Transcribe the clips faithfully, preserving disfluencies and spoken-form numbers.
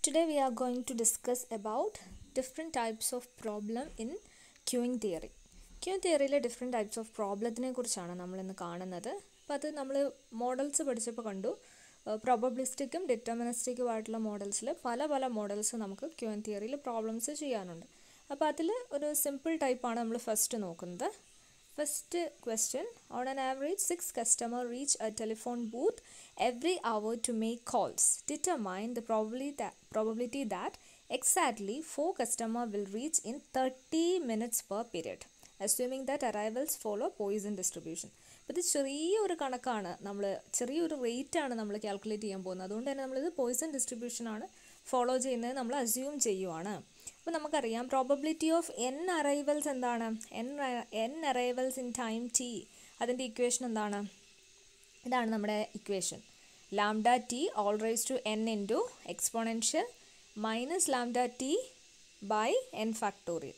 Today we are going to discuss about different types of problem in queuing theory. Queuing theory le different types of problemത്തിനെ കുറിച്ചാണ് നമ്മൾ ഇന്ന് കാണുന്നത്. അപ്പോൾ അത് നമ്മൾ മോഡൽസ് പഠിച്ചപ്പോൾ കണ്ടു പ്രോബബിലിസ്റ്റിക്കും ഡിറ്റർമിനിസ്റ്റിക്കും ആയിട്ടുള്ള മോഡൽസിൽ പല പല മോഡൽസ് നമുക്ക് ക്യൂയിങ് തിയറിയിൽ പ്രോബ്ലംസ് ചെയ്യാനുണ്ട്. അപ്പോൾ അതിൽ ഒരു സിമ്പിൾ ടൈപ്പാണ് നമ്മൾ ഫസ്റ്റ് നോക്കുന്നത്. First question, on an average six customers reach a telephone booth every hour to make calls. Determine the probability that, probability that exactly four customers will reach in thirty minutes per period, assuming that arrivals follow Poisson distribution. അപ്പോൾ ഇത് ചെറിയൊരു കണക്കാണ്, നമ്മൾ ചെറിയൊരു rate ആണ് നമ്മൾ calculate ചെയ്യാൻ പോകുന്നത്. അതുകൊണ്ട് തന്നെ നമ്മളിത് പോയിസൺ ഡിസ്ട്രിബ്യൂഷൻ ആണ് ഫോളോ ചെയ്യുന്നത്, നമ്മൾ അസ്യൂം ചെയ്യുവാണ്. അപ്പോൾ നമുക്കറിയാം പ്രോബബിലിറ്റി ഓഫ് എൻ അറൈവൽസ് എന്താണ്, N N arrivals in time T. അതിൻ്റെ ഇക്വേഷൻ എന്താണ്? ഇതാണ് നമ്മുടെ equation. Lambda T all raise to N into exponential minus lambda T by N factorial.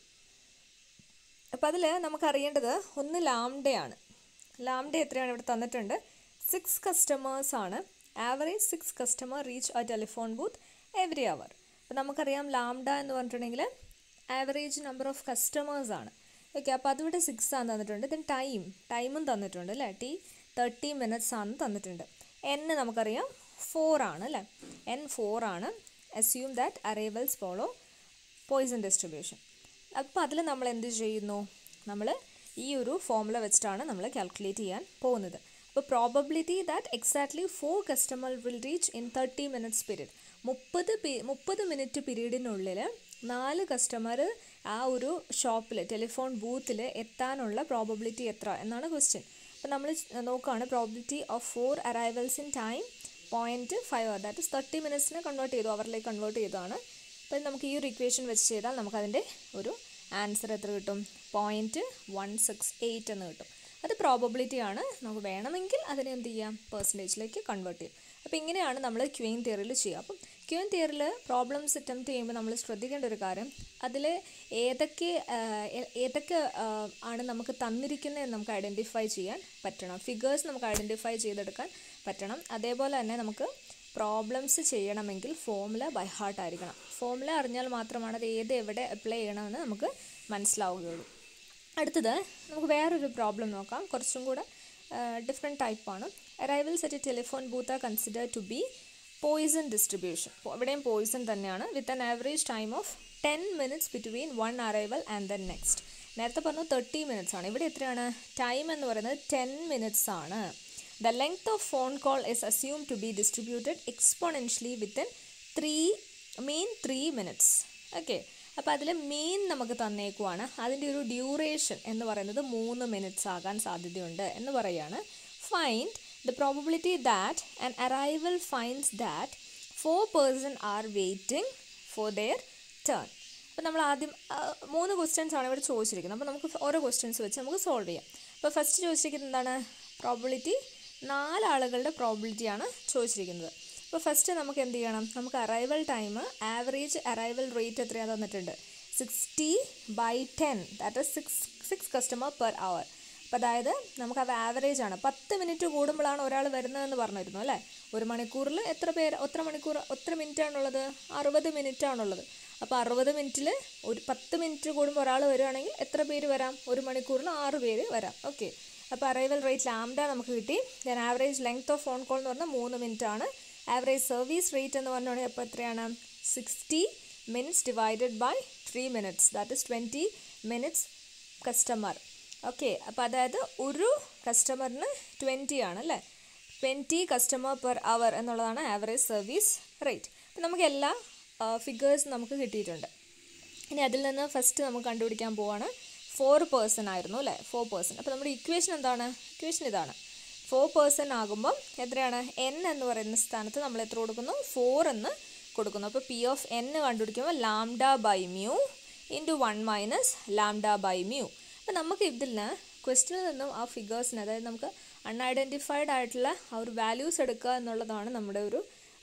അപ്പോൾ അതിൽ നമുക്കറിയേണ്ടത് ഒന്ന് ലാംഡയാണ്. ലാംഡ എത്രയാണ് ഇവിടെ തന്നിട്ടുണ്ട്? സിക്സ് കസ്റ്റമേഴ്സാണ്. ആവറേജ് സിക്സ് കസ്റ്റമർ റീച്ച് ആ ടെലിഫോൺ ബൂത്ത് എവറി അവർ. അപ്പോൾ നമുക്കറിയാം ലാംഡ എന്ന് പറഞ്ഞിട്ടുണ്ടെങ്കിൽ ആവറേജ് നമ്പർ ഓഫ് കസ്റ്റമേഴ്സാണ്. ഓക്കെ, അപ്പോൾ അതിവിടെ സിക്സ് ആണ് തന്നിട്ടുണ്ട്. ദെൻ ടൈം ടൈമും തന്നിട്ടുണ്ട് അല്ലേ, ടി തേർട്ടി മിനിറ്റ്സ് ആണ് തന്നിട്ടുണ്ട്. എൻ നമുക്കറിയാം ഫോർ ആണ് അല്ലേ, എൻ ഫോർ ആണ്. Assume that arrivals follow Poisson distribution. അപ്പോൾ അതിൽ നമ്മൾ എന്ത് ചെയ്യുന്നു? നമ്മൾ ഈ ഒരു ഫോർമുല വെച്ചിട്ടാണ് നമ്മൾ കാൽക്കുലേറ്റ് ചെയ്യാൻ പോകുന്നത്. അപ്പോൾ probability that exactly four customer will reach in thirty minutes period. മുപ്പത് പി മുപ്പത് മിനിറ്റ് പീരീഡിനുള്ളിൽ നാല് കസ്റ്റമർ ആ ഒരു ഷോപ്പിൽ ടെലിഫോൺ ബൂത്തിൽ എത്താനുള്ള പ്രോബബിലിറ്റി എത്ര എന്നാണ് ക്വസ്റ്റ്യൻ. അപ്പോൾ നമ്മൾ നോക്കുകയാണ് probability of four arrivals in time point five hour, that is thirty മിനിറ്റ്സിനെ കൺവേർട്ട് ചെയ്തു, അവറിലേക്ക് കൺവേർട്ട് ചെയ്തതാണ്. അപ്പോൾ നമുക്ക് ഈ ഒരു ഇക്വേഷൻ വെച്ച് ചെയ്താൽ നമുക്കതിൻ്റെ ഒരു ആൻസർ എത്ര കിട്ടും? പോയിൻറ്റ് വൺ സിക്സ് എയ്റ്റ് എന്ന് കിട്ടും. അത് പ്രോബബിലിറ്റി ആണ്. നമുക്ക് വേണമെങ്കിൽ അതിനെ എന്ത് ചെയ്യാം? പെർസെൻറ്റേജിലേക്ക് കൺവേർട്ട് ചെയ്യും. അപ്പോൾ ഇങ്ങനെയാണ് നമ്മൾ ക്യൂയിങ് തിയറിയിൽ ചെയ്യുക. അപ്പം ക്യൂയിങ് തിയറിയിൽ പ്രോബ്ലംസ് അറ്റംപ്റ്റ് ചെയ്യുമ്പോൾ നമ്മൾ ശ്രദ്ധിക്കേണ്ട ഒരു കാര്യം, അതിൽ ഏതൊക്കെ ഏതൊക്കെ ആണ് നമുക്ക് തന്നിരിക്കുന്നതെന്ന് നമുക്ക് ഐഡൻറ്റിഫൈ ചെയ്യാൻ പറ്റണം. ഫിഗേഴ്സ് നമുക്ക് ഐഡൻറ്റിഫൈ ചെയ്തെടുക്കാൻ പറ്റണം. അതേപോലെ തന്നെ നമുക്ക് പ്രോബ്ലംസ് ചെയ്യണമെങ്കിൽ ഫോർമുല ബൈ ഹാർട്ട് ആയിരിക്കണം. ഫോർമുല അറിഞ്ഞാൽ മാത്രമാണ് അത് ഏത് എവിടെ അപ്ലൈ ചെയ്യണമെന്ന് നമുക്ക് മനസ്സിലാവുകയുള്ളൂ. അടുത്തത് നമുക്ക് വേറൊരു പ്രോബ്ലം നോക്കാം, കുറച്ചും കൂടെ ഡിഫറെൻറ്റ് ടൈപ്പാണ്. Arrivals at a telephone booth are consider to be Poisson distribution. ഇവിടെയും പോയിസൺ തന്നെയാണ്. With an average time of ten minutes between one arrival and then next. നേരത്തെ പറഞ്ഞു തേർട്ടി മിനിറ്റ്സ് ആണ്, ഇവിടെ എത്രയാണ്? ടൈം എന്ന് പറയുന്നത് ടെൻ മിനിറ്റ്സ് ആണ്. The length of phone call is assumed to be distributed exponentially within three mean three minutes. Okay, അപ്പോൾ അതിൽ മീൻ നമുക്ക് തന്നേക്കുവാണ്. അതിൻ്റെ ഒരു ഡ്യൂറേഷൻ എന്ന് പറയുന്നത് മൂന്ന് മിനിറ്റ്സ് ആകാൻ സാധ്യതയുണ്ട് എന്ന് പറയുകയാണ്. Find the probability that an arrival finds that four person are waiting for their turn. അപ്പോൾ നമ്മൾ ആദ്യം മൂന്ന് ക്വസ്റ്റ്യൻസ് ആണ് ഇവിടെ ചോദിച്ചിരിക്കുന്നത്. അപ്പോൾ നമുക്ക് ഓരോ ക്വസ്റ്റ്യൻസ് വെച്ച് നമുക്ക് സോൾവ് ചെയ്യാം. അപ്പോൾ ഫസ്റ്റ് ചോദിച്ചിരിക്കുന്നത് എന്താണ്? പ്രോബബിലിറ്റി, നാലാളുകളുടെ പ്രോബിലിറ്റിയാണ് ചോദിച്ചിരിക്കുന്നത്. അപ്പോൾ ഫസ്റ്റ് നമുക്ക് എന്ത് ചെയ്യണം? നമുക്ക് arrival time, average arrival rate എത്രയാണ് തന്നിട്ടുണ്ട്? Sixty by ten, that is six six customer per hour. അപ്പോൾ അതായത് നമുക്ക് അത് ആവറേജ് ആണ്. പത്ത് മിനിറ്റ് കൂടുമ്പോഴാണ് ഒരാൾ വരുന്നതെന്ന് പറഞ്ഞിരുന്നു അല്ലേ. ഒരു മണിക്കൂറിൽ എത്ര പേര് എത്ര മണിക്കൂർ എത്ര മിനിറ്റ് ആണുള്ളത്? അറുപത് മിനിറ്റ് ആണുള്ളത്. അപ്പോൾ അറുപത് മിനിറ്റിൽ ഒരു പത്ത് മിനിറ്റ് കൂടുമ്പോൾ ഒരാൾ വരികയാണെങ്കിൽ എത്ര പേര് വരാം? ഒരു മണിക്കൂറിൽ ആറ് പേര് വരാം. ഓക്കെ, അപ്പോൾ അറൈവൽ റേറ്റ് ലാംഡ നമുക്ക് കിട്ടി. Then average length of phone call എന്ന് പറഞ്ഞാൽ മൂന്ന് മിനിറ്റ് ആണ്. ആവറേജ് സർവീസ് റേറ്റ് എന്ന് പറഞ്ഞാൽ അപ്പോൾ എത്രയാണ്? Sixty minutes divided by three minutes, that is twenty minutes customer. Okay, അപ്പോൾ അതായത് ഒരു കസ്റ്റമറിന് ട്വൻറ്റി ആണ് അല്ലേ, ട്വൻറ്റി കസ്റ്റമർ പെർ അവർ എന്നുള്ളതാണ് ആവറേജ് സർവീസ് റേറ്റ്. അപ്പോൾ നമുക്ക് എല്ലാ ഫിഗേഴ്സും നമുക്ക് കിട്ടിയിട്ടുണ്ട്. ഇനി അതിൽ നിന്ന് ഫസ്റ്റ് നമുക്ക് കണ്ടുപിടിക്കാൻ പോവാണ്. ഫോർ പേഴ്സൺ ആയിരുന്നു അല്ലേ, ഫോർ പേഴ്സൺ. അപ്പോൾ നമ്മുടെ ഇക്വേഷൻ എന്താണ്? ഇക്വേഷൻ ഇതാണ്. ഫോർ പേഴ്സൺ ആകുമ്പം എത്രയാണ്? എൻ എന്ന് പറയുന്ന സ്ഥാനത്ത് നമ്മൾ എത്ര കൊടുക്കുന്നു? ഫോർ എന്ന് കൊടുക്കുന്നു. അപ്പോൾ പി ഓഫ് എൻ കണ്ടുപിടിക്കുമ്പോൾ lambda by mu into one minus lambda by mu. അപ്പോൾ നമുക്ക് ഇതിൽ നിന്ന് ക്വസ്റ്റ്യനിൽ നിന്നും ആ ഫിഗേഴ്സിന്, അതായത് നമുക്ക് അൺഐഡൻറ്റിഫൈഡ് ആയിട്ടുള്ള ആ ഒരു വാല്യൂസ് എടുക്കുക എന്നുള്ളതാണ് നമ്മുടെ ഒരു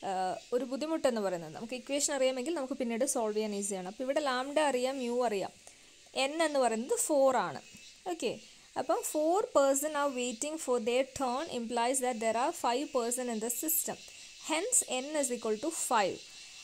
ഒരു ബുദ്ധിമുട്ടെന്ന് പറയുന്നത്. നമുക്ക് ഇക്വേഷൻ അറിയാമെങ്കിൽ നമുക്ക് പിന്നീട് സോൾവ് ചെയ്യാൻ ഈസിയാണ്. അപ്പോൾ ഇവിടെ ലാംഡ അറിയാം, മ്യൂ അറിയാം, എൻ എന്ന് പറയുന്നത് ഫോർ ആണ്. ഓക്കെ, അപ്പം four person are waiting for their turn implies that there are five person in the system. Hence N is equal to five.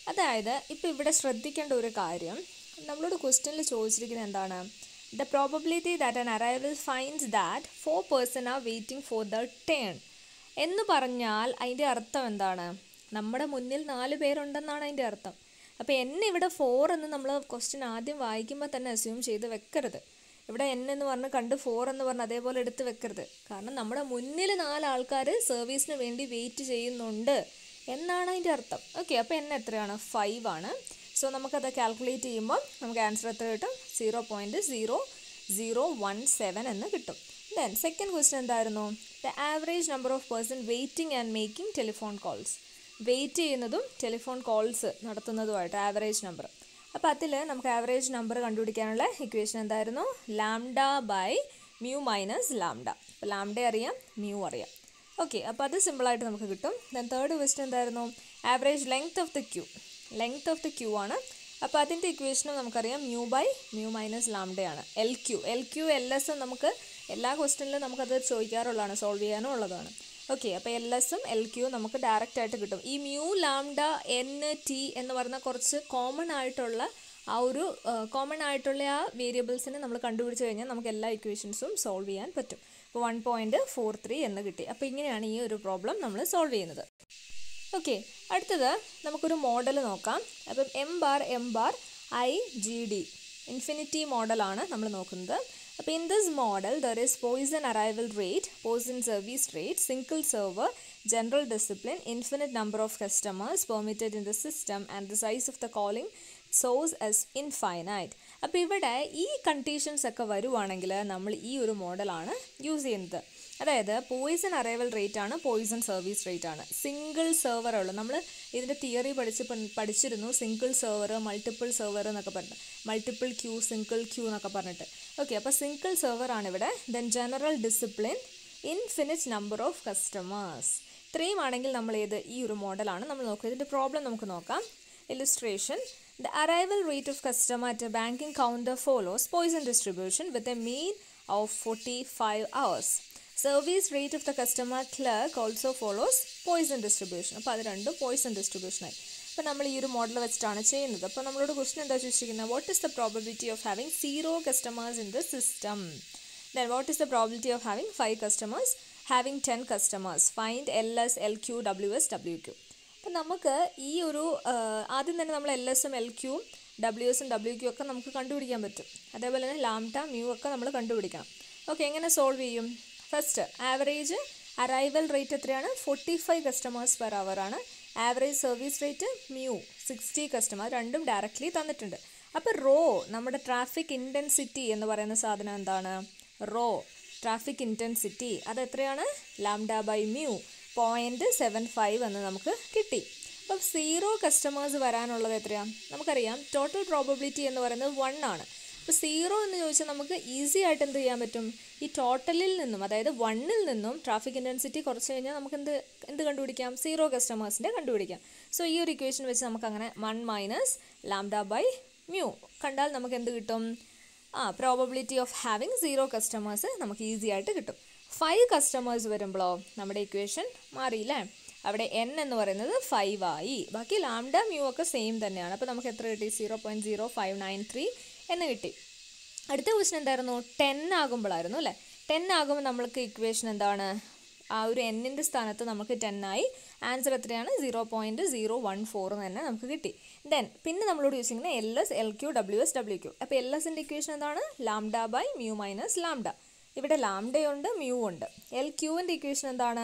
അതായത് ഇപ്പോൾ ഇവിടെ ശ്രദ്ധിക്കേണ്ട ഒരു കാര്യം, നമ്മളോട് ക്വസ്റ്റ്യനിൽ ചോദിച്ചിരിക്കുന്നത് എന്താണ്? The probability that an arrival finds that four person are waiting for the turn എന്ന് പറഞ്ഞാൽ അതിൻ്റെ അർത്ഥം എന്താണ്? നമ്മുടെ മുന്നിൽ നാല് പേരുണ്ടെന്നാണ് അതിൻ്റെ അർത്ഥം. അപ്പോൾ എന്നെ ഇവിടെ ഫോർ എന്ന് നമ്മൾ ക്വസ്റ്റ്യൻ ആദ്യം വായിക്കുമ്പോൾ തന്നെ അസ്യൂം ചെയ്ത് വെക്കരുത്. ഇവിടെ എൻ എന്ന് പറഞ്ഞ് കണ്ട് ഫോർ എന്ന് പറഞ്ഞ് അതേപോലെ എടുത്ത് വെക്കരുത്. കാരണം നമ്മുടെ മുന്നിൽ നാല് ആൾക്കാർ സർവീസിന് വേണ്ടി വെയിറ്റ് ചെയ്യുന്നുണ്ട് എന്നാണ് അതിൻ്റെ അർത്ഥം. ഓക്കെ, അപ്പോൾ എൻ എത്രയാണ്? ഫൈവ് ആണ്. സോ നമുക്കത് കാൽക്കുലേറ്റ് ചെയ്യുമ്പോൾ നമുക്ക് ആൻസർ എത്ര കിട്ടും? Zero point zero zero one seven എന്ന് കിട്ടും. ദെൻ സെക്കൻഡ് ക്വസ്റ്റ്യൻ എന്തായിരുന്നു? The average number of person waiting and making telephone calls. Wait ചെയ്യുന്നതും ടെലിഫോൺ കോൾസ് നടത്തുന്നതുമായിട്ട് ആവറേജ് നമ്പർ. അപ്പോൾ അതിൽ നമുക്ക് ആവറേജ് നമ്പർ കണ്ടുപിടിക്കാനുള്ള ഇക്വേഷൻ എന്തായിരുന്നു? Lambda by mu minus lambda. അപ്പോൾ ലാംഡ അറിയാം, മ്യൂ അറിയാം. ഓക്കെ, അപ്പോൾ അത് സിമ്പിളായിട്ട് നമുക്ക് കിട്ടും. ദെൻ തേർഡ് ക്വസ്റ്റ്യൻ എന്തായിരുന്നു? Average length of the queue. Length of the Q ആണ്. അപ്പോൾ അതിൻ്റെ ഇക്വേഷനും നമുക്കറിയാം, മ്യൂ ബൈ മ്യൂ മൈനസ് ലാംഡയാണ്. L Q L Q L S നമുക്ക് എല്ലാ ക്വസ്റ്റ്യനിലും നമുക്കത് ചോദിക്കാറുള്ളതാണ്, സോൾവ് ചെയ്യാനും ഉള്ളതാണ്. ഓക്കെ, അപ്പോൾ എൽ എസും എൽ ക്യൂ നമുക്ക് ഡയറക്റ്റ് ആയിട്ട് കിട്ടും. ഈ മ്യൂ ലാംഡ എൻ ടി എന്ന് പറയുന്ന കുറച്ച് കോമൺ ആയിട്ടുള്ള ആ ഒരു കോമൺ ആയിട്ടുള്ള ആ വേരിയബിൾസിനെ നമ്മൾ കണ്ടുപിടിച്ച് കഴിഞ്ഞാൽ നമുക്ക് എല്ലാ ഇക്വേഷൻസും സോൾവ് ചെയ്യാൻ പറ്റും. അപ്പോൾ വൺ പോയിൻറ്റ് ഫോർ ത്രീ എന്ന് കിട്ടി. അപ്പോൾ ഇങ്ങനെയാണ് ഈ ഒരു പ്രോബ്ലം നമ്മൾ സോൾവ് ചെയ്യുന്നത്. ഓക്കെ, അടുത്തത് നമുക്കൊരു മോഡൽ നോക്കാം. അപ്പം M bar M bar I G D infinity മോഡലാണ് നമ്മൾ നോക്കുന്നത്. അപ്പോൾ in this model there is Poisson arrival rate, Poisson service rate, single server, general discipline, infinite number of customers permitted in the system, and the size of the calling source as infinite. അപ്പോൾ ഇവിടെ ഈ conditions ഒക്കെ വരുവാണെങ്കിൽ നമ്മൾ ഈ ഒരു മോഡലാണ് use ചെയ്യുന്നത്. അതായത് പോയിസൺ അറൈവൽ റേറ്റ് ആണ്, പോയിസൺ സർവീസ് റേറ്റ് ആണ്, സിംഗിൾ സെർവർ ഉള്ളു. നമ്മൾ ഇതിൻ്റെ തിയറി പഠിച്ച് പഠിച്ചിരുന്നു സിംഗിൾ സെർവർ, മൾട്ടിപ്പിൾ സെർവർ എന്നൊക്കെ പറഞ്ഞിട്ട്, മൾട്ടിപ്പിൾ ക്യൂ, സിംഗിൾ ക്യൂ എന്നൊക്കെ പറഞ്ഞിട്ട്. ഓക്കെ, അപ്പോൾ സിംഗിൾ സെർവർ ആണ് ഇവിടെ. Then general discipline, infinite number of customers. ഇത്രയും ആണെങ്കിൽ നമ്മൾ ഏത് ഈ ഒരു മോഡലാണ് നമ്മൾ നോക്കുക. ഇതിൻ്റെ പ്രോബ്ലം നമുക്ക് നോക്കാം. Illustration: the arrival rate of customer at a banking counter follows Poisson distribution with a mean of forty-five hours. Service rate of the customer clerk also follows Poisson distribution. അപ്പോൾ അത് രണ്ടും Poisson distribution ആയി. അപ്പോൾ നമ്മൾ ഈ ഒരു model വെച്ചിട്ടാണ് ചെയ്യുന്നത്. അപ്പോൾ നമ്മളോട് ക്വസ്റ്റ്യൻ എന്താ ചോദിച്ചിരിക്കുന്നത്? What is the probability of having zero customers in the system? Then what is the probability of having five customers, having ten customers? Find L S, L Q, W S, W Q. അപ്പം നമുക്ക് ഈ ഒരു ആദ്യം തന്നെ നമ്മൾ L എസും L ക്യൂവും W എസും ഡബ്ല്യു ക്യൂ ഒക്കെ നമുക്ക് കണ്ടുപിടിക്കാൻ പറ്റും. അതേപോലെ തന്നെ ലാംഡ, മ്യൂ ഒക്കെ നമ്മൾ കണ്ടുപിടിക്കണം. ഓക്കെ, എങ്ങനെ സോൾവ് ചെയ്യും? ഫസ്റ്റ് ആവറേജ് അറൈവൽ റേറ്റ് എത്രയാണ്? Forty five customers per hour ആണ്. Average service rate mu sixty customer, രണ്ടും ഡയറക്റ്റ്ലി തന്നിട്ടുണ്ട്. അപ്പോൾ റോ, നമ്മുടെ ട്രാഫിക് ഇൻറ്റൻസിറ്റി എന്ന് പറയുന്ന സാധനം എന്താണ്? റോ ട്രാഫിക് ഇൻറ്റൻസിറ്റി അത് എത്രയാണ്? Lambda by mu point seven five എന്ന് നമുക്ക് കിട്ടി. അപ്പം സീറോ കസ്റ്റമേഴ്സ് വരാനുള്ളത് എത്രയാണ്? നമുക്കറിയാം ടോട്ടൽ പ്രോബബിലിറ്റി എന്ന് പറയുന്നത് വൺ ആണ്. അപ്പോൾ സീറോ എന്ന് ചോദിച്ചാൽ നമുക്ക് ഈസി ആയിട്ട് എന്ത് ചെയ്യാൻ പറ്റും? ഈ ടോട്ടലിൽ നിന്നും, അതായത് വണ്ണിൽ നിന്നും ട്രാഫിക് ഇൻറ്റൻസിറ്റി കുറച്ച് കഴിഞ്ഞാൽ നമുക്ക് എന്ത് എന്ത് കണ്ടുപിടിക്കാം? സീറോ കസ്റ്റമേഴ്സിൻ്റെ കണ്ടുപിടിക്കാം. സോ ഈ ഒരു ഇക്വേഷൻ വെച്ച് നമുക്കങ്ങനെ one minus lambda by mu കണ്ടാൽ നമുക്ക് എന്ത് കിട്ടും? ആ probability of having zero customers നമുക്ക് ഈസി ആയിട്ട് കിട്ടും. ഫൈവ് കസ്റ്റമേഴ്സ് വരുമ്പോഴോ നമ്മുടെ ഇക്വേഷൻ മാറിയില്ലേ? അവിടെ എൻ എന്ന് പറയുന്നത് ഫൈവ് ആയി. ബാക്കി ലാംഡ മ്യൂ ഒക്കെ സെയിം തന്നെയാണ്. അപ്പോൾ നമുക്ക് എത്ര കിട്ടി? Zero point zero five nine three എന്ന് കിട്ടി. അടുത്ത ക്വസ്റ്റൻ എന്തായിരുന്നു? ടെൻ ആകുമ്പോഴായിരുന്നു അല്ലേ? ടെൻ ആകുമ്പോൾ നമ്മൾക്ക് ഇക്വേഷൻ എന്താണ്? ആ ഒരു എന്നിൻ്റെ സ്ഥാനത്ത് നമുക്ക് ടെൻ ആയി. ആൻസർ എത്രയാണ്? Zero point zero one four എന്ന് തന്നെ നമുക്ക് കിട്ടി. ദെൻ പിന്നെ നമ്മളോട് ചോദിച്ചിരിക്കുന്നത് L S, L Q, W S, W Q. അപ്പോൾ എൽ എസിൻ്റെ ഇക്വേഷൻ എന്താണ്? Lambda by mu minus lambda. ഇവിടെ ലാംഡയുണ്ട്, മ്യൂ ഉണ്ട്. എൽ ക്യൂവിൻ്റെ ഇക്വേഷൻ എന്താണ്?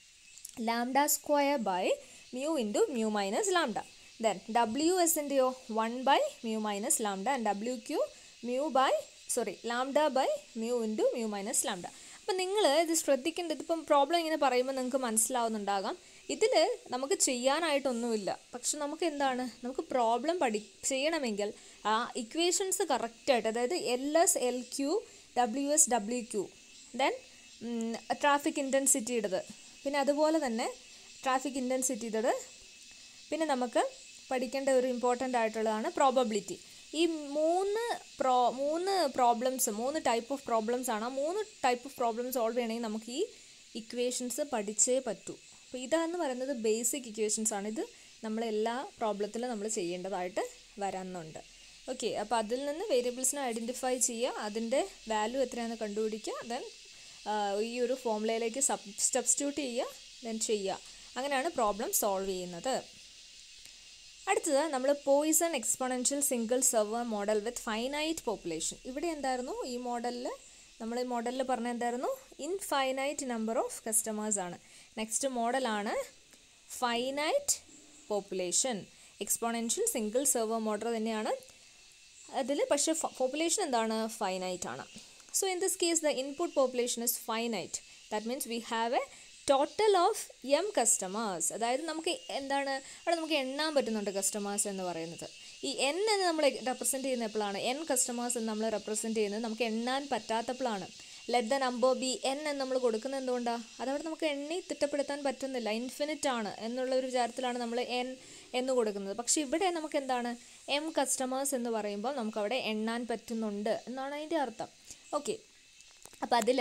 Lambda square by mu into mu minus lambda. Then W എസിൻ്റെയോ one by mu minus lambda and W Q mu by sorry lambda by mu into mu minus lambda. അപ്പം നിങ്ങൾ ഇത് ശ്രദ്ധിക്കേണ്ടത്, ഇപ്പം problem ഇങ്ങനെ പറയുമ്പോൾ നിങ്ങൾക്ക് മനസ്സിലാവുന്നുണ്ടാകാം ഇതിൽ നമുക്ക് ചെയ്യാനായിട്ടൊന്നുമില്ല. പക്ഷെ നമുക്ക് എന്താണ്, നമുക്ക് പ്രോബ്ലം പഠി ചെയ്യണമെങ്കിൽ ആ ഇക്വേഷൻസ് കറക്റ്റായിട്ട്, അതായത് L S, L Q, W S, W Q, then traffic ഇൻറ്റൻസിറ്റിയുടേത്, പിന്നെ അതുപോലെ തന്നെ ട്രാഫിക് ഇൻറ്റൻസിറ്റിയുടേത്, പിന്നെ നമുക്ക് പഠിക്കേണ്ട ഒരു ഇമ്പോർട്ടൻ്റ് ആയിട്ടുള്ളതാണ് പ്രോബബിലിറ്റി. ഈ മൂന്ന് പ്രോ മൂന്ന് പ്രോബ്ലംസ് മൂന്ന് ടൈപ്പ് ഓഫ് പ്രോബ്ലംസ് ആണ്. ആ മൂന്ന് ടൈപ്പ് ഓഫ് പ്രോബ്ലംസ് സോൾവ് ചെയ്യണമെങ്കിൽ നമുക്ക് ഈ ഇക്വേഷൻസ് പഠിച്ചേ പറ്റൂ. അപ്പോൾ ഇതെന്ന് പറയുന്നത് ബേസിക് ഇക്വേഷൻസ് ആണ്. ഇത് നമ്മളെല്ലാ പ്രോബ്ലത്തിലും നമ്മൾ ചെയ്യേണ്ടതായിട്ട് വരുന്നുണ്ട്. ഓക്കെ, അപ്പോൾ അതിൽ നിന്ന് വേരിയബിൾസിനെ ഐഡൻറ്റിഫൈ ചെയ്യുക, അതിൻ്റെ വാല്യൂ എത്രയാണെന്ന് കണ്ടുപിടിക്കുക, ദെൻ ഈ ഒരു ഫോർമുലയിലേക്ക് സബ് സബ്സ്റ്റിറ്റ്യൂട്ട് ചെയ്യുക, ദെൻ ചെയ്യുക. അങ്ങനെയാണ് പ്രോബ്ലം സോൾവ് ചെയ്യുന്നത്. അടുത്തത് നമ്മൾ Poisson exponential single server model with finite population. ഇവിടെ എന്തായിരുന്നു ഈ മോഡലിൽ, നമ്മൾ ഈ മോഡലിൽ പറഞ്ഞ എന്തായിരുന്നു, ഇൻഫൈനൈറ്റ് നമ്പർ ഓഫ് കസ്റ്റമേഴ്സ് ആണ്. നെക്സ്റ്റ് മോഡലാണ് finite population. Exponential single server model തന്നെയാണ് അതിൽ, പക്ഷേ പോപ്പുലേഷൻ എന്താണ്, ഫൈനൈറ്റ് ആണ്. So in this case the input population is finite. That means we have a total of M customers. അതായത് നമുക്ക് എന്താണ് അവിടെ നമുക്ക് എണ്ണാൻ പറ്റുന്നുണ്ട് കസ്റ്റമേഴ്സ് എന്ന് പറയുന്നത്. ഈ എൻ എന്ന് നമ്മൾ റെപ്രസെൻറ്റ് ചെയ്യുന്ന എപ്പോഴാണ്, എൻ കസ്റ്റമേഴ്സ് എന്ന് നമ്മൾ റെപ്രസെൻറ്റ് ചെയ്യുന്നത് നമുക്ക് എണ്ണാൻ പറ്റാത്തപ്പോഴാണ്. Let the number be N എന്ന് നമ്മൾ കൊടുക്കുന്നത് എന്തുകൊണ്ടാണ്, അതവിടെ നമുക്ക് എണ്ണി തിട്ടപ്പെടുത്താൻ പറ്റുന്നില്ല, ഇൻഫിനിറ്റ് ആണ് എന്നുള്ള ഒരു വിചാരത്തിലാണ് നമ്മൾ എൻ എന്ന് കൊടുക്കുന്നത്. പക്ഷേ ഇവിടെ നമുക്ക് എന്താണ്, എം കസ്റ്റമേഴ്സ് എന്ന് പറയുമ്പോൾ നമുക്കവിടെ എണ്ണാൻ പറ്റുന്നുണ്ട് എന്നാണ് അതിൻ്റെ അർത്ഥം. ഓക്കെ, അപ്പോൾ അതിൽ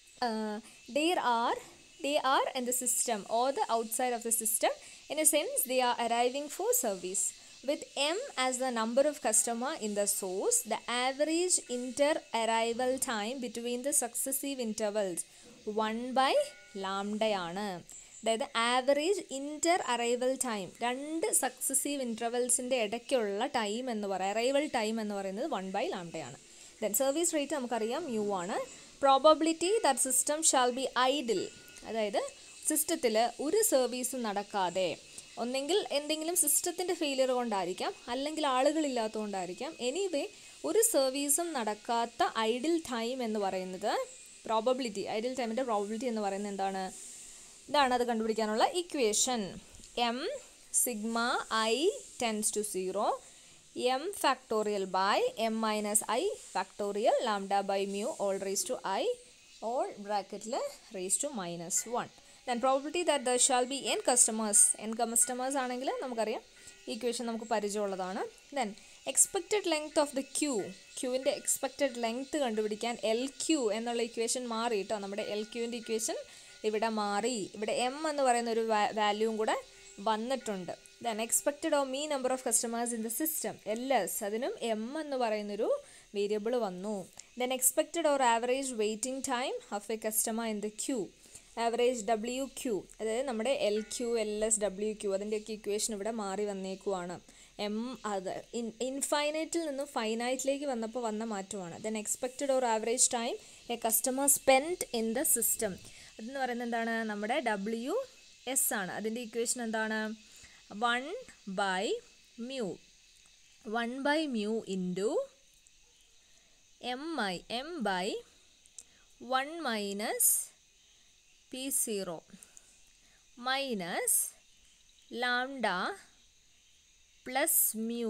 there are they are in the system or the outside of the system. In a sense, they are arriving for service. With m as the number of customer in the source, the average inter-arrival time between the successive intervals one by lambda ആണ്. അതായത് average inter arrival time, രണ്ട് successive ഇൻ്റർവെൽസിൻ്റെ ഇടയ്ക്കുള്ള time എന്ന് പറയുക, arrival time എന്ന് പറയുന്നത് one by ലാംഡയാണ്. ദെൻ സർവീസ് റേറ്റ് നമുക്കറിയാം മ്യൂ ആണ്. Probability that system shall be idle, അതായത് സിസ്റ്റത്തിൽ ഒരു സർവീസും നടക്കാതെ, ഒന്നെങ്കിൽ എന്തെങ്കിലും സിസ്റ്റത്തിൻ്റെ ഫെയിലിയർ കൊണ്ടായിരിക്കാം, അല്ലെങ്കിൽ ആളുകളില്ലാത്തതുകൊണ്ടായിരിക്കാം, എനിവേ ഒരു സർവീസും നടക്കാത്ത ഐഡിൽ ടൈം എന്ന് പറയുന്നത് പ്രോബബിലിറ്റി, ഐഡിൽ ടൈമിൻ്റെ പ്രോബബിലിറ്റി എന്ന് പറയുന്നത് എന്താണ്, ഇതാണ് അത് കണ്ടുപിടിക്കാനുള്ള equation. M sigma I tends to zero, M factorial by M minus I factorial lambda by mu all raise to I all bracket raised to minus one. Then probability that there shall be n customers, n customers ആണെങ്കിൽ നമുക്കറിയാം equation നമുക്ക് പരിചയമുള്ളതാണ്. Then expected length of the queue, ക്യൂവിൻ്റെ expected length കണ്ടുപിടിക്കാൻ L Q എന്നുള്ള equation മാറി കേട്ടോ. നമ്മുടെ എൽ ക്യൂവിൻ്റെ ഇക്വേഷൻ ഇവിടെ മാറി, ഇവിടെ എം എന്ന് പറയുന്ന ഒരു വാല്യൂവും കൂടെ വന്നിട്ടുണ്ട്. Then expected or mean number of customers in the system, L S, അതിനും എം എന്ന് പറയുന്നൊരു വേരിയബിൾ വന്നു. Then expected or average waiting time of a customer in the queue, average W Q, അതായത് നമ്മുടെ L Q L S W Q അതിൻ്റെയൊക്കെ equation ഇവിടെ മാറി വന്നേക്കുവാണ്. M അത് ഇൻ ഇൻഫൈനൈറ്റിൽ നിന്നും ഫൈനൈറ്റിലേക്ക് വന്നപ്പോൾ വന്ന മാറ്റമാണ്. Then expected or average time a customer spend in the system, അതെന്ന് പറയുന്നത് എന്താണ്, നമ്മുടെ ഡബ്ല്യു എസ് ആണ്. അതിൻ്റെ ഇക്വേഷൻ എന്താണ്, one by mu, one by mu into M I M by one minus P zero minus lambda plus mu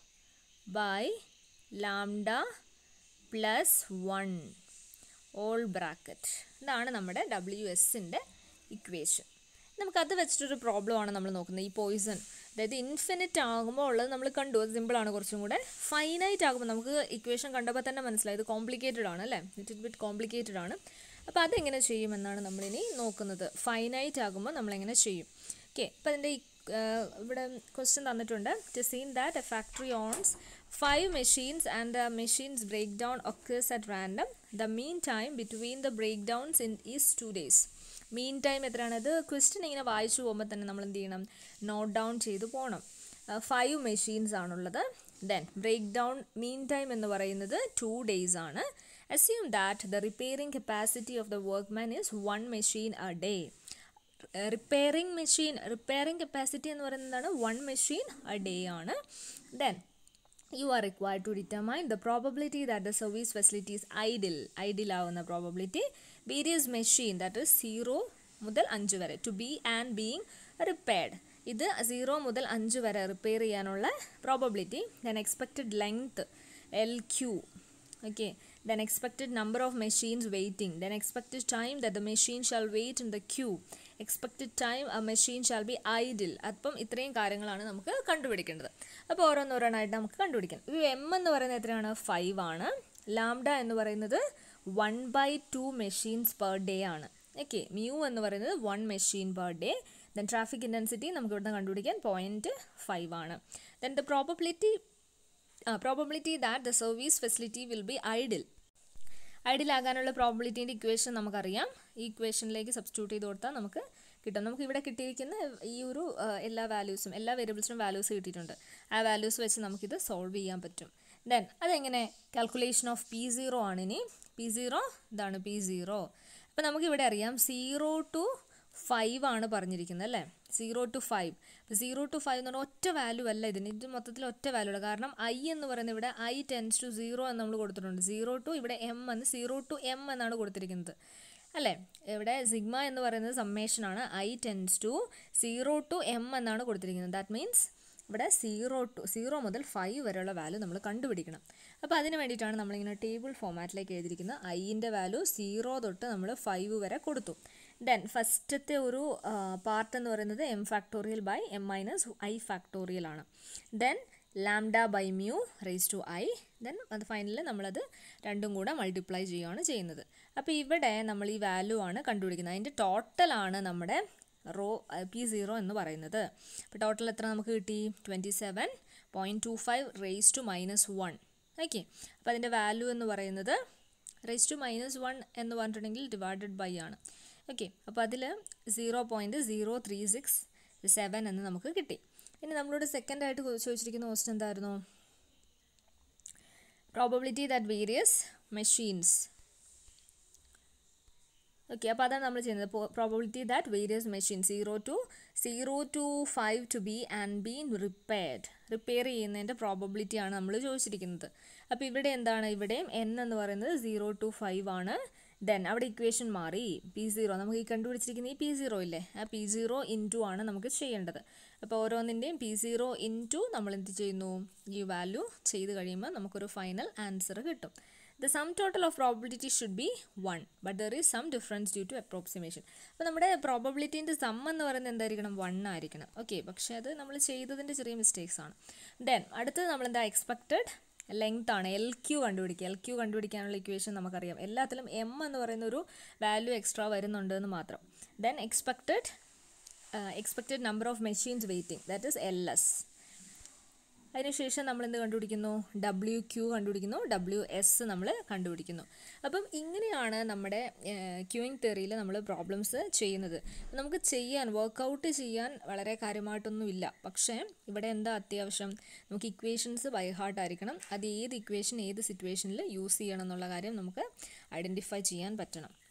by lambda plus one all bracket. ഇതാണ് നമ്മുടെ W എസിൻ്റെ ഇക്വേഷൻ. നമുക്കത് വെച്ചിട്ടൊരു പ്രോബ്ലമാണ് നമ്മൾ നോക്കുന്നത്. ഈ പോയിസൺ അതായത് ഇൻഫിനിറ്റ് ആകുമ്പോൾ ഉള്ളത് നമ്മൾ കണ്ടു, അത് സിമ്പിളാണ് കുറച്ചും കൂടെ. ഫൈനൈറ്റ് ആകുമ്പോൾ നമുക്ക് ഇക്വേഷൻ കണ്ടപ്പോൾ തന്നെ മനസ്സിലായി ഇത് കോംപ്ലിക്കേറ്റഡ് ആണ് അല്ലേ, ലിറ്റിൽ ബിറ്റ് കോംപ്ലിക്കേറ്റഡ് ആണ്. അപ്പോൾ അതെങ്ങനെ ചെയ്യുമെന്നാണ് നമ്മളിനി നോക്കുന്നത്. ഫൈനൈറ്റ് ആകുമ്പോൾ നമ്മളെങ്ങനെ ചെയ്യും. ഓക്കെ, അപ്പോൾ അതിൻ്റെ ഇവിടെ ക്വസ്റ്റ്യൻ തന്നിട്ടുണ്ട്. To seen that a factory owns five machines and the machines breakdown occurs at random, the mean time between the breakdowns in is two days. Mean time എത്രയാണ്, അത് ക്വസ്റ്റ്യൻ ഇങ്ങനെ വായിച്ചു പോകുമ്പോൾ തന്നെ നമ്മൾ എന്ത് ചെയ്യണം, നോട്ട് ഡൗൺ ചെയ്ത് പോകണം. ഫൈവ് മെഷീൻസ് ആണുള്ളത്. Then break down mean time എന്ന് പറയുന്നത് ടു ഡേയ്സ് ആണ്. Assume that the repairing capacity of the workman is one machine a day. Repairing machine repairing capacity എന്ന് പറയുന്നതാണ് വൺ മെഷീൻ എ ഡേ ആണ്. Then you are required to determine the probability that the service facility is idle, idle ആവുന്ന probability, various machine that is zero മുതൽ അഞ്ച് വരെ to be and being repaired, ഇത് zero മുതൽ അഞ്ച് വരെ repair ചെയ്യാനുള്ള probability. then expected length L Q, okay, then expected number of machines waiting, then expected time that the machine shall wait in the queue, expected time a machine shall be idle. അപ്പം ഇത്രയും കാര്യങ്ങളാണ് നമുക്ക് കണ്ടുപിടിക്കേണ്ടത്. അപ്പോൾ ഓരോന്നോരോന്നായിട്ട് നമുക്ക് കണ്ടുപിടിക്കാം. ഈ എം എന്ന് പറയുന്നത് എത്രയാണ്, ഫൈവ് ആണ്. ലാംഡ എന്ന് പറയുന്നത് one by two machines per day ആണ്. ഓക്കെ, മ്യൂ എന്ന് പറയുന്നത് one machine per day. Then traffic intensity നമുക്ക് ഇവിടുന്ന് കണ്ടുപിടിക്കാൻ പോയിൻറ്റ് ഫൈവ് ആണ്. Then the probability probability that the service facility will be idle ഐഡിലാകാനുള്ള പ്രോബബിലിറ്റീൻ്റെ ഇക്വേഷൻ നമുക്കറിയാം. ഈ ഇക്വേഷനിലേക്ക് സബ്സ്റ്റിറ്റ്യൂട്ട് ചെയ്ത് കൊടുത്താൽ നമുക്ക് കിട്ടും. നമുക്ക് ഇവിടെ കിട്ടിയിരിക്കുന്ന ഈ ഒരു എല്ലാ വാല്യൂസും എല്ലാ വേരിയബിൾസിനും വാല്യൂസ് കിട്ടിയിട്ടുണ്ട്. ആ വാല്യൂസ് വെച്ച് നമുക്കിത് സോൾവ് ചെയ്യാൻ പറ്റും. ദെൻ അതെങ്ങനെ കാൽക്കുലേഷൻ ഓഫ് പി സീറോ ആണ്. ഇനി പി സീറോ ഇതാണ് പി സീറോ. അപ്പോൾ നമുക്കിവിടെ അറിയാം സീറോ ടു ഫൈവ് ആണ് പറഞ്ഞിരിക്കുന്നത് അല്ലേ, zero to five. Zero to five എന്ന് പറഞ്ഞാൽ ഒറ്റ വാല്യൂ അല്ല ഇതിന്, ഇത് മൊത്തത്തിൽ ഒറ്റ വാല്യൂ ഉള്ളത്. കാരണം ഐ എന്ന് പറയുന്നത് ഇവിടെ ഐ ടെൻസ് ടു സീറോ എന്ന് നമ്മൾ കൊടുത്തിട്ടുണ്ട്. സീറോ ടു ഇവിടെ എം എന്ന് സീറോ ടു എം എന്നാണ് കൊടുത്തിരിക്കുന്നത് അല്ലേ. ഇവിടെ സിഗ്മ എന്ന് പറയുന്നത് സമ്മേഷൻ ആണ്. I tends to zero to M എന്നാണ് കൊടുത്തിരിക്കുന്നത്. ദാറ്റ് മീൻസ് ഇവിടെ സീറോ ടു സീറോ മുതൽ ഫൈവ് വരെയുള്ള വാല്യൂ നമ്മൾ കണ്ടുപിടിക്കണം. അപ്പോൾ അതിന് വേണ്ടിയിട്ടാണ് നമ്മളിങ്ങനെ ടേബിൾ ഫോമാറ്റിലേക്ക് എഴുതിയിരിക്കുന്നത്. ഐൻ്റെ വാല്യൂ സീറോ തൊട്ട് നമ്മൾ ഫൈവ് വരെ കൊടുത്തു. ദെൻ ഫസ്റ്റത്തെ ഒരു പാർട്ട് എന്ന് പറയുന്നത് M factorial by M minus I factorial ആണ്. Then lambda by mu raise to I. Then അത് ഫൈനലിൽ നമ്മളത് രണ്ടും കൂടെ മൾട്ടിപ്ലൈ ചെയ്യുകയാണ് ചെയ്യുന്നത്. അപ്പോൾ ഇവിടെ നമ്മൾ ഈ വാല്യൂ ആണ് കണ്ടുപിടിക്കുന്നത്. അതിൻ്റെ ടോട്ടലാണ് നമ്മുടെ റോ പി സീറോ എന്ന് പറയുന്നത്. അപ്പോൾ ടോട്ടൽ എത്ര നമുക്ക് കിട്ടി? Twenty seven point two five raise to minus one. Okay, അപ്പോൾ അതിൻ്റെ വാല്യൂ എന്ന് പറയുന്നത് റേസ് ടു മൈനസ് വൺ എന്ന് പറഞ്ഞിട്ടുണ്ടെങ്കിൽ ഡിവൈഡഡ് ബൈ ആണ്. ഓക്കെ, അപ്പോൾ അതിൽ zero point zero three six seven എന്ന് നമുക്ക് കിട്ടി. ഇനി നമ്മളോട് സെക്കൻഡായിട്ട് ചോദിച്ചിരിക്കുന്ന ക്വസ്റ്റ്യൻ എന്തായിരുന്നു? Probability that various machines. Okay, അപ്പോൾ അതാണ് നമ്മൾ ചെയ്യുന്നത്. Probability that various machine zero to zero to five to be and been repaired. Repair ചെയ്യുന്നതിൻ്റെ പ്രോബബിലിറ്റിയാണ് നമ്മൾ ചോദിച്ചിരിക്കുന്നത്. അപ്പോൾ ഇവിടെ എന്താണ്? ഇവിടെയും എൻ എന്ന് പറയുന്നത് സീറോ ടു ഫൈവ് ആണ്. ദെൻ അവിടെ ഇക്വേഷൻ മാറി. പി സീറോ നമുക്ക് ഈ കണ്ടുപിടിച്ചിരിക്കുന്ന ഈ പി സീറോ ഇല്ലേ, ആ പി സീറോ ഇൻറ്റു ആണ് നമുക്ക് ചെയ്യേണ്ടത്. അപ്പോൾ ഓരോന്നിൻ്റെയും പി സീറോ ഇൻറ്റു നമ്മൾ എന്ത് ചെയ്യുന്നു? ഈ വാല്യൂ ചെയ്ത് കഴിയുമ്പോൾ നമുക്കൊരു ഫൈനൽ ആൻസർ കിട്ടും. The sum total of probability should be one, but there is some difference due to approximation. അപ്പോൾ നമ്മുടെ പ്രോബബിലിറ്റീൻ്റെ സം എന്ന് പറയുന്നത് എന്തായിരിക്കണം? വൺ ആയിരിക്കണം. ഓക്കെ, പക്ഷേ അത് നമ്മൾ ചെയ്തതിൻ്റെ ചെറിയ മിസ്റ്റേക്സ് ആണ്. ദെൻ അടുത്തത് നമ്മളെന്താ എക്സ്പെക്റ്റഡ് ലെങ്ത് ആണ്. എൽ ക്യൂ കണ്ടുപിടിക്കുക. എൽ ക്യൂ കണ്ടുപിടിക്കാനുള്ള ഇക്വേഷൻ നമുക്കറിയാം. എല്ലാത്തിലും എം എന്ന് പറയുന്ന ഒരു വാല്യൂ എക്സ്ട്രാ വരുന്നുണ്ട് എന്ന് മാത്രം. Then expected expected number of machines waiting, that is L S. അതിനുശേഷം നമ്മൾ എന്ത് കണ്ടുപിടിക്കുന്നു? ഡബ്ല്യു ക്യൂ കണ്ടുപിടിക്കുന്നു, ഡബ്ല്യു എസ് നമ്മൾ കണ്ടുപിടിക്കുന്നു. അപ്പം ഇങ്ങനെയാണ് നമ്മുടെ ക്യൂയിങ് തിയറിയിൽ നമ്മൾ പ്രോബ്ലംസ് ചെയ്യുന്നത്. നമുക്ക് ചെയ്യാൻ വർക്കൗട്ട് ചെയ്യാൻ വളരെ കാര്യമായിട്ടൊന്നുമില്ല. പക്ഷേ ഇവിടെ എന്താ അത്യാവശ്യം? നമുക്ക് ഇക്വേഷൻസ് ബൈ ഹാർട്ട് ആയിരിക്കണം. അത് ഏത് ഇക്വേഷൻ ഏത് സിറ്റുവേഷനിൽ യൂസ് ചെയ്യണം എന്നുള്ള കാര്യം നമുക്ക് ഐഡൻറ്റിഫൈ ചെയ്യാൻ പറ്റണം.